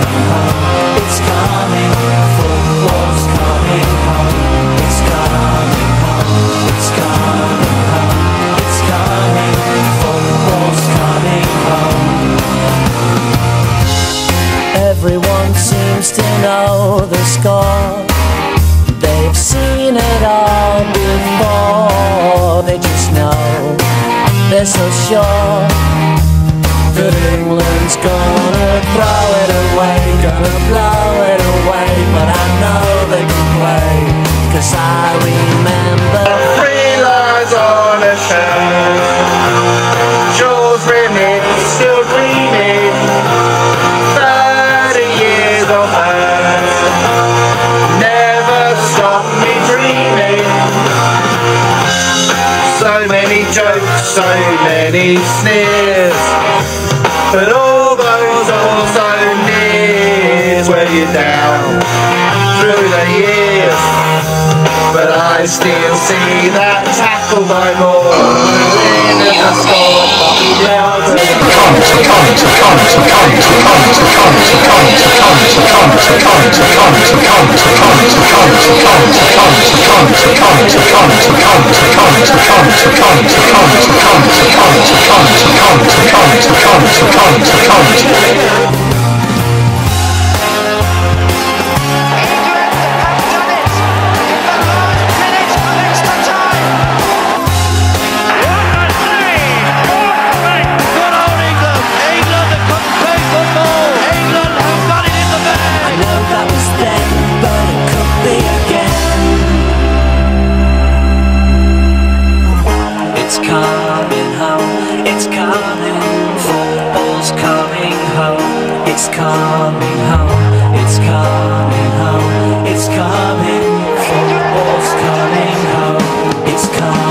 It's coming, football's coming home. It's coming home. It's coming home. It's coming, football's coming home. Everyone seems to know the score. They've seen it all before. They just know, they're so sure that England's gonna throw it away, gonna blow it away. But I know they can play, 'cause I remember 3 lines on a shelf, Jules Rimet still dreaming, 30 years of past never stopped me dreaming. So many jokes, so many sneers, but all those also nears wear you down through the years. But I still see that tackle by Moore, in the score, it's coming home, it's coming home, it's coming, football's coming home, it's coming.